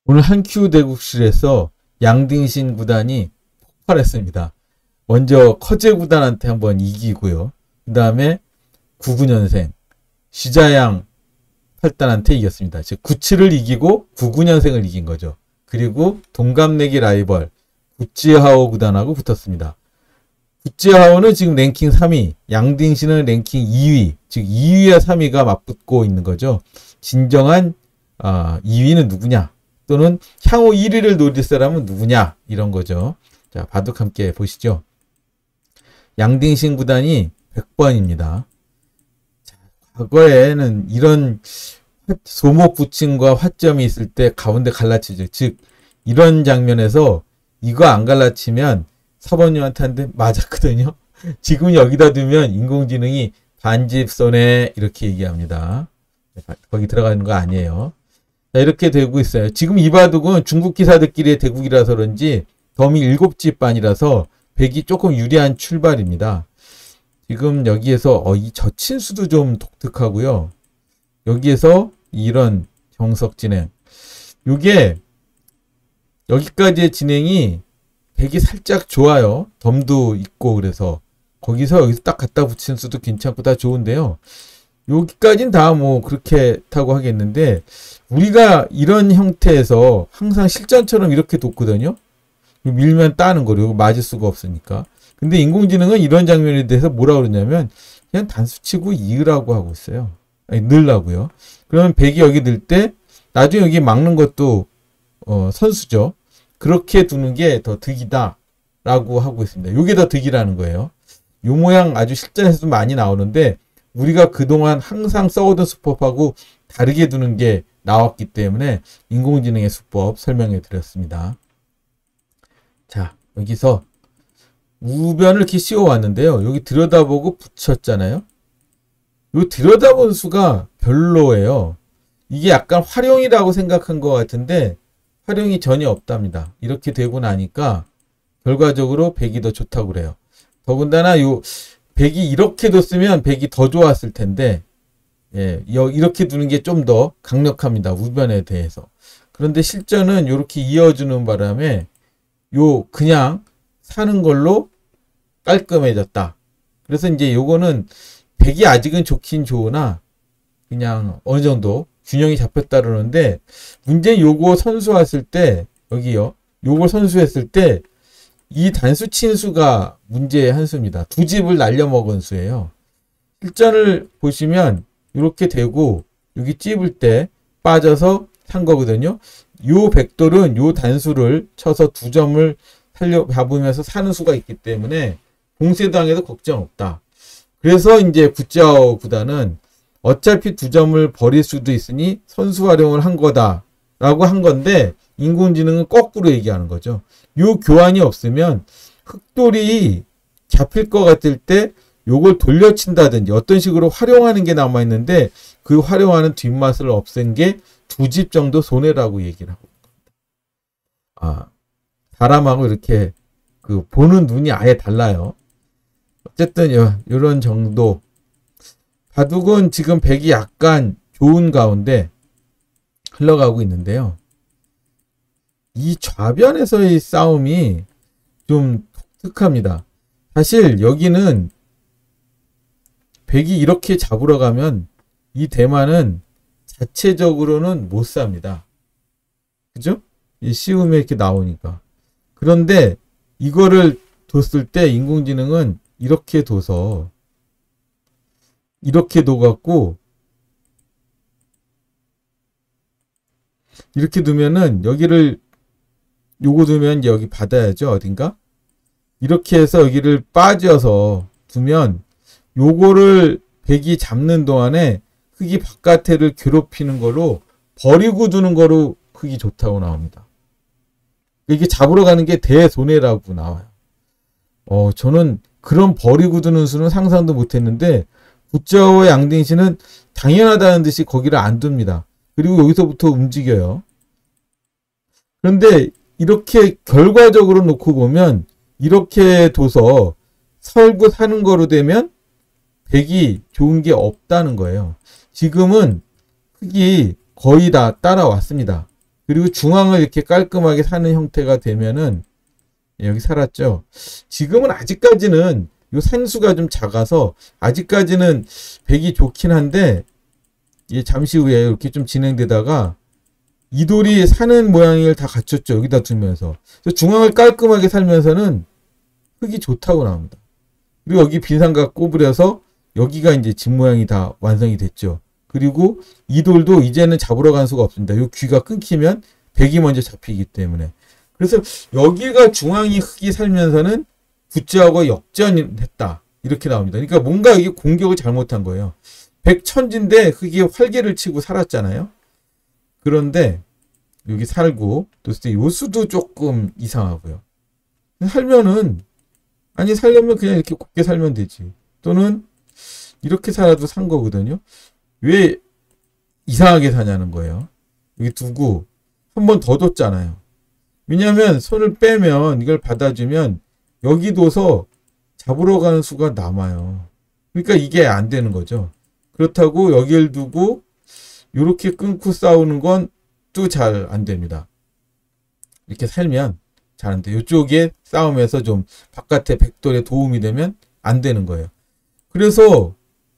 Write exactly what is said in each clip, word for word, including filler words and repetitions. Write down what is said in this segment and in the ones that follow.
오늘 한큐 대국실에서 양딩신 구단이 폭발했습니다. 먼저 커제 구단한테 한번 이기고요. 그 다음에 구십구 년생 시자양 팔단한테 이겼습니다. 즉 구칠을 이기고 구십구 년생을 이긴 거죠. 그리고 동갑내기 라이벌 구찌하오 구단하고 붙었습니다. 구찌하오는 지금 랭킹 삼 위, 양딩신은 랭킹 이 위, 즉 이 위와 삼 위가 맞붙고 있는 거죠. 진정한 아, 이 위는 누구냐? 또는 향후 일 위를 노릴 사람은 누구냐? 이런 거죠. 자, 바둑 함께 보시죠. 양딩신 구단이 백 번입니다. 자, 과거에는 이런 소목 붙임과 화점이 있을 때 가운데 갈라치죠. 즉 이런 장면에서 이거 안 갈라치면 사번님한테 맞았거든요. 지금 여기다 두면 인공지능이 반집손해 이렇게 얘기합니다. 거기 들어가는 거 아니에요. 자, 이렇게 되고 있어요. 지금 이 바둑은 중국 기사들끼리의 대국이라서 그런지 덤이 일곱 집 반이라서 백이 조금 유리한 출발입니다. 지금 여기에서 어, 이 저친수도 좀 독특하고요. 여기에서 이런 정석 진행. 요게 여기까지의 진행이 백이 살짝 좋아요. 덤도 있고 그래서 거기서 여기서 딱 갖다 붙이는 수도 괜찮고 다 좋은데요. 여기까지는 다 뭐 그렇게 타고 하겠는데 우리가 이런 형태에서 항상 실전처럼 이렇게 뒀거든요. 밀면 따는 거로 맞을 수가 없으니까. 근데 인공지능은 이런 장면에 대해서 뭐라 그러냐면 그냥 단수치고 이으라고 하고 있어요. 아니 넣으라고요. 그러면 백이 여기 넣을 때 나중에 여기 막는 것도 어, 선수죠. 그렇게 두는 게 더 득이다 라고 하고 있습니다. 요게 더 득이라는 거예요. 요 모양 아주 실전에서도 많이 나오는데 우리가 그동안 항상 써오던 수법하고 다르게 두는 게 나왔기 때문에 인공지능의 수법 설명해 드렸습니다. 자, 여기서 우변을 이렇게 씌워 왔는데요. 여기 들여다보고 붙였잖아요. 요 들여다본 수가 별로예요. 이게 약간 활용이라고 생각한 것 같은데 활용이 전혀 없답니다. 이렇게 되고 나니까 결과적으로 백이 더 좋다고 그래요. 더군다나 요 백이 이렇게 뒀으면 백이 더 좋았을 텐데 예, 이렇게 두는 게 좀 더 강력합니다. 우변에 대해서. 그런데 실전은 이렇게 이어주는 바람에 요 그냥 사는 걸로 깔끔해졌다. 그래서 이제 요거는 백이 아직은 좋긴 좋으나 그냥 어느 정도 균형이 잡혔다 그러는데 문제는 요거 선수했을 때 여기요. 요걸 선수했을 때 이 단수 친수가 문제의 한 수입니다. 두 집을 날려먹은 수예요. 실전을 보시면 이렇게 되고 여기 찝을 때 빠져서 산 거거든요. 요 백돌은 요 단수를 쳐서 두 점을 살려 잡으면서 사는 수가 있기 때문에 공세당해도 걱정 없다. 그래서 이제 구짜오 구단은 어차피 두 점을 버릴 수도 있으니 선수 활용을 한 거다라고 한 건데 인공지능은 거꾸로 얘기하는 거죠. 요 교환이 없으면 흑돌이 잡힐 것 같을 때 요걸 돌려친다든지 어떤 식으로 활용하는 게 남아있는데 그 활용하는 뒷맛을 없앤 게 두 집 정도 손해라고 얘기를 하고 있습니다. 아, 사람하고 이렇게 그 보는 눈이 아예 달라요. 어쨌든 요, 요런 정도. 바둑은 지금 백이 약간 좋은 가운데 흘러가고 있는데요. 이 좌변에서의 싸움이 좀 독특합니다. 사실 여기는 백이 이렇게 잡으러 가면 이 대만은 자체적으로는 못 삽니다. 그죠? 이 시음에 이렇게 나오니까. 그런데 이거를 뒀을 때 인공지능은 이렇게 둬서 이렇게 둬갖고 이렇게 두면은 여기를 요거 두면 여기 받아야죠. 어딘가? 이렇게 해서 여기를 빠져서 두면 요거를 백이 잡는 동안에 흙이 바깥에를 괴롭히는 거로 버리고 두는 거로 흙이 좋다고 나옵니다. 이게 잡으러 가는 게 대손해라고 나와요. 어, 저는 그런 버리고 두는 수는 상상도 못했는데 구짜오의 양딩신은 당연하다는 듯이 거기를 안 둡니다. 그리고 여기서부터 움직여요. 그런데 이렇게 결과적으로 놓고 보면 이렇게 둬서 설고 사는 거로 되면 백이 좋은 게 없다는 거예요. 지금은 흙이 거의 다 따라왔습니다. 그리고 중앙을 이렇게 깔끔하게 사는 형태가 되면은 여기 살았죠. 지금은 아직까지는 요 산수가 좀 작아서 아직까지는 백이 좋긴 한데 예, 잠시 후에 이렇게 좀 진행되다가 이 돌이 사는 모양을 다 갖췄죠. 여기다 두면서. 중앙을 깔끔하게 살면서는 흙이 좋다고 나옵니다. 그리고 여기 빈삼각 꼬부려서 여기가 이제 집 모양이 다 완성이 됐죠. 그리고 이 돌도 이제는 잡으러 갈 수가 없습니다. 요 귀가 끊기면 백이 먼저 잡히기 때문에. 그래서 여기가 중앙이 흙이 살면서는 구자하고 역전했다. 이렇게 나옵니다. 그러니까 뭔가 이게 공격을 잘못한 거예요. 백천지인데 흙이 활개를 치고 살았잖아요. 그런데 여기 살고 또 요 수도 조금 이상하고요. 살면은 아니 살려면 그냥 이렇게 곱게 살면 되지. 또는 이렇게 살아도 산 거거든요. 왜 이상하게 사냐는 거예요. 여기 두고 한 번 더 뒀잖아요. 왜냐하면 손을 빼면 이걸 받아주면 여기 둬서 잡으러 가는 수가 남아요. 그러니까 이게 안 되는 거죠. 그렇다고 여기를 두고 이렇게 끊고 싸우는 건 또 잘 안 됩니다. 이렇게 살면 잘 안 돼요. 이쪽에 싸움에서 좀 바깥에 백돌에 도움이 되면 안 되는 거예요. 그래서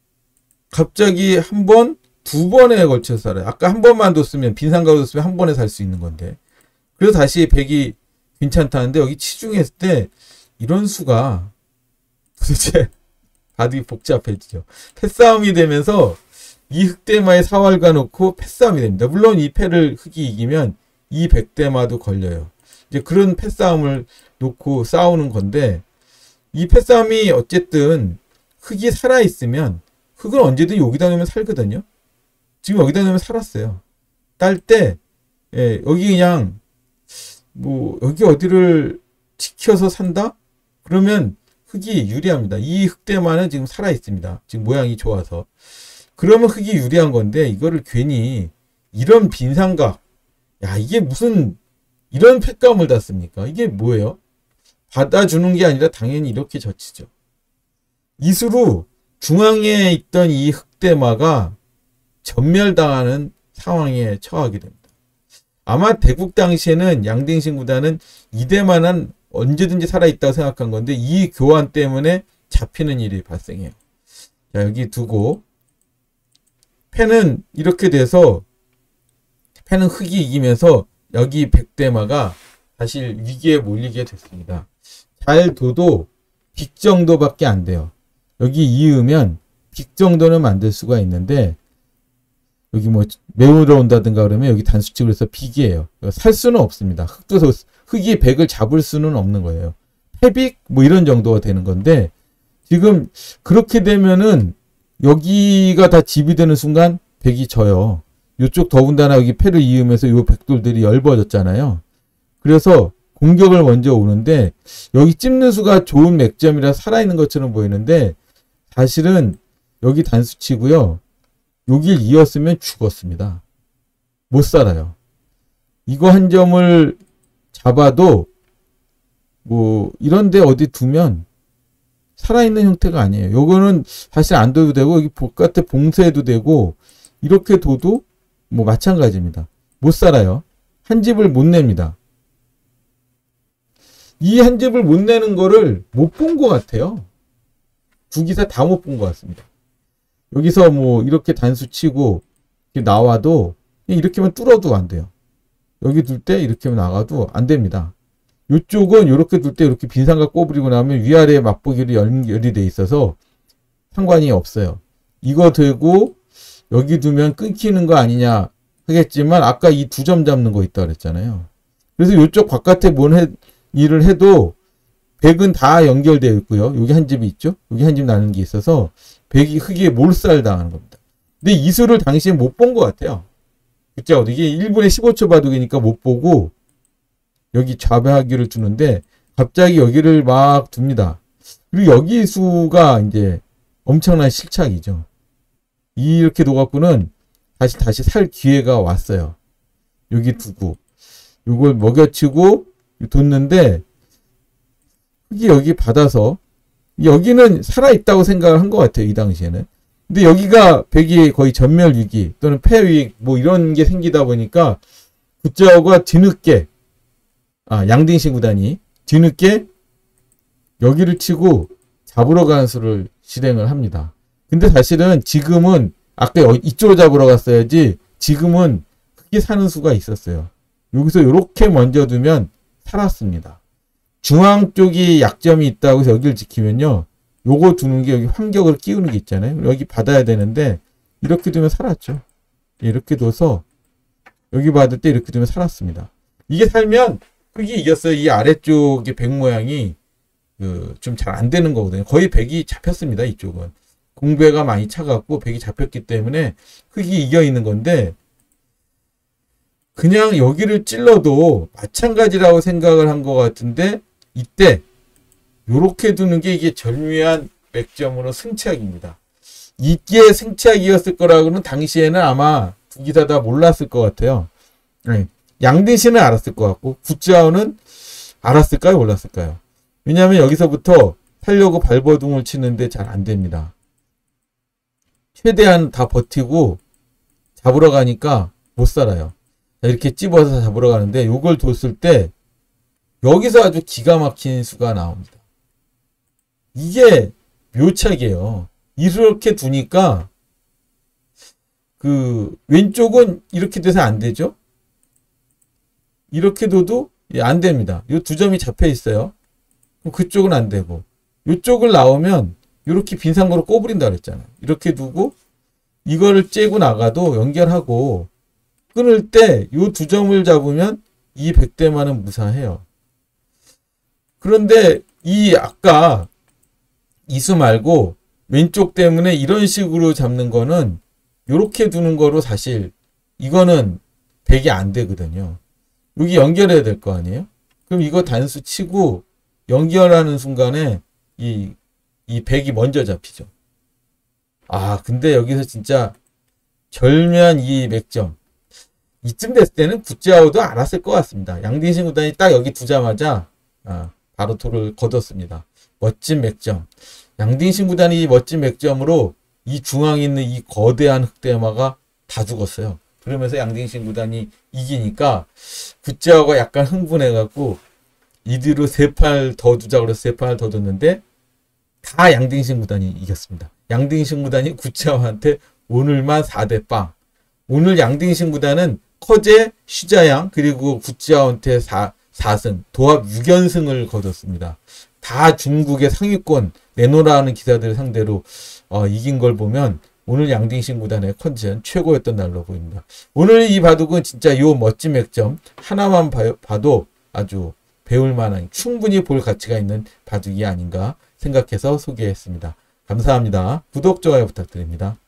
갑자기 한 번, 두 번에 걸쳐서 살아요. 아까 한 번만 뒀으면 빈삼각으로 뒀으면 한 번에 살 수 있는 건데. 그래서 다시 백이 괜찮다는데 여기 치중했을 때 이런 수가 도대체 바둑이 복잡해지죠. 패싸움이 되면서 이 흑대마의 사활과 놓고 패싸움이 됩니다. 물론 이 패를 흑이 이기면 이 백대마도 걸려요. 이제 그런 패싸움을 놓고 싸우는 건데 이 패싸움이 어쨌든 흑이 살아있으면 흑은 언제든 여기다 놓으면 살거든요. 지금 여기다 놓으면 살았어요. 딸 때 예, 여기 그냥 뭐 여기 어디를 지켜서 산다? 그러면 흑이 유리합니다. 이 흑대마는 지금 살아있습니다. 지금 모양이 좋아서. 그러면 흑이 유리한 건데 이거를 괜히 이런 빈삼각 야 이게 무슨 이런 패감을 닫습니까? 이게 뭐예요? 받아주는 게 아니라 당연히 이렇게 젖히죠. 이수로 중앙에 있던 이 흑대마가 전멸당하는 상황에 처하게 됩니다. 아마 대국 당시에는 양댕신 구단은 이 대마는 언제든지 살아있다고 생각한 건데 이 교환 때문에 잡히는 일이 발생해요. 자, 여기 두고 패는 이렇게 돼서 패는 흑이 이기면서 여기 백대마가 사실 위기에 몰리게 됐습니다. 잘 둬도 빅 정도밖에 안 돼요. 여기 이으면 빅 정도는 만들 수가 있는데 여기 뭐 매우 들어온다든가 그러면 여기 단수치고 해서 빅이에요. 살 수는 없습니다. 흑도 흑이 백을 잡을 수는 없는 거예요. 패빅 뭐 이런 정도가 되는 건데 지금 그렇게 되면은 여기가 다 집이 되는 순간 백이 져요. 이쪽 더군다나 여기 패를 이으면서 요 백돌들이 엷어졌잖아요. 그래서 공격을 먼저 오는데 여기 찝는 수가 좋은 맥점이라 살아있는 것처럼 보이는데 사실은 여기 단수치고요. 여길 이었으면 죽었습니다. 못 살아요. 이거 한 점을 잡아도 뭐 이런데 어디 두면 살아있는 형태가 아니에요. 요거는 사실 안 둬도 되고 여기 바깥에 봉쇄해도 되고 이렇게 둬도 뭐 마찬가지입니다. 못 살아요. 한 집을 못 냅니다. 이 한 집을 못 내는 거를 못 본 것 같아요. 구기사 다 못 본 것 같습니다. 여기서 뭐 이렇게 단수 치고 이렇게 나와도 이렇게만 뚫어도 안 돼요. 여기 둘 때 이렇게 나가도 안 됩니다. 이쪽은 이렇게 둘 때 이렇게 빈삼각 꼬부리고 나면 위아래에 맞보기로 연결이 돼 있어서 상관이 없어요. 이거 되고 여기 두면 끊기는 거 아니냐 하겠지만 아까 이 두 점 잡는 거 있다 그랬잖아요. 그래서 이쪽 바깥에 뭔 해, 일을 해도 백은 다 연결되어 있고요. 여기 한 집이 있죠. 여기 한 집 나는 게 있어서 백이 흑에 몰살 당하는 겁니다. 근데 이 수를 당시에 못 본 것 같아요. 그쵸? 이게 일 분에 십오 초 바둑이니까 못 보고 여기 좌배하기를 두는데 갑자기 여기를 막 둡니다. 그리고 여기 수가 이제 엄청난 실착이죠. 이렇게 놓갖고는 다시 다시 살 기회가 왔어요. 여기 두고 이걸 먹여치고 뒀는데 흑이 여기 받아서 여기는 살아있다고 생각을 한 것 같아요. 이 당시에는. 근데 여기가 백이 거의 전멸 위기 또는 패 위기 뭐 이런 게 생기다 보니까 굿즈아웃가 뒤늦게 아, 양딩신 구단이 뒤늦게 여기를 치고 잡으러 가는 수를 실행을 합니다. 근데 사실은 지금은 아까 이쪽으로 잡으러 갔어야지 지금은 크게 사는 수가 있었어요. 여기서 이렇게 먼저 두면 살았습니다. 중앙 쪽이 약점이 있다고 해서 여기를 지키면요. 요거 두는 게 여기 환격을 끼우는 게 있잖아요. 여기 받아야 되는데 이렇게 두면 살았죠. 이렇게 둬서 여기 받을 때 이렇게 두면 살았습니다. 이게 살면 크게 이겼어요. 이 아래쪽의 백 모양이 그 좀 잘 안 되는 거거든요. 거의 백이 잡혔습니다. 이쪽은. 공배가 많이 차갖고 백이 잡혔기 때문에 크게 이겨 있는 건데 그냥 여기를 찔러도 마찬가지라고 생각을 한 것 같은데 이때 요렇게 두는 게 이게 절묘한 맥점으로 승차기입니다. 이게 승차기였을 거라고는 당시에는 아마 두 기사 다 몰랐을 것 같아요. 네. 양딩신은 알았을 것 같고 굿즈아웃은 알았을까요? 몰랐을까요? 왜냐하면 여기서부터 살려고 발버둥을 치는데 잘 안 됩니다. 최대한 다 버티고 잡으러 가니까 못 살아요. 이렇게 찝어서 잡으러 가는데 요걸 뒀을 때 여기서 아주 기가 막힌 수가 나옵니다. 이게 묘착이에요. 이렇게 두니까 그 왼쪽은 이렇게 돼서 안 되죠. 이렇게 둬도 안 됩니다. 이 두 점이 잡혀 있어요. 그럼 그쪽은 안 되고 이쪽을 나오면 이렇게 빈상구로 꼬부린다 그랬잖아요. 이렇게 두고 이거를 째고 나가도 연결하고 끊을 때 이 두 점을 잡으면 이 백대만은 무사해요. 그런데 이 아까 이수 말고 왼쪽 때문에 이런 식으로 잡는 거는 이렇게 두는 거로 사실 이거는 백이 안 되거든요. 여기 연결해야 될 거 아니에요? 그럼 이거 단수 치고 연결하는 순간에 이, 이 백이 먼저 잡히죠. 아, 근데 여기서 진짜 절묘한 이 맥점. 이쯤 됐을 때는 굿즈아웃도 알았을 것 같습니다. 양딩신 구단이 딱 여기 두자마자 아, 바로 토를 거뒀습니다. 멋진 맥점. 양딩신 구단이 이 멋진 맥점으로 이 중앙에 있는 이 거대한 흑대마가 다 죽었어요. 그러면서 양딩신 구단이 이기니까 굿즈아웃가 약간 흥분해갖고 이뒤로 세 팔 더 두자고 그래서 세 팔 더 뒀는데 다 양딩신 구단이 이겼습니다. 양딩신 구단이 굿즈아웃한테 오늘만 사 대 빵. 오늘 양딩신 구단은 커제, 슈자양 그리고 굿즈아웃한테 사 승 도합 육 연승을 거뒀습니다. 다 중국의 상위권 내놓으라는 기사들 상대로 어, 이긴 걸 보면 오늘 양딩신 구단의 컨디션 최고였던 날로 보입니다. 오늘 이 바둑은 진짜 이 멋진 맥점 하나만 봐, 봐도 아주 배울 만한 충분히 볼 가치가 있는 바둑이 아닌가 생각해서 소개했습니다. 감사합니다. 구독, 좋아요 부탁드립니다.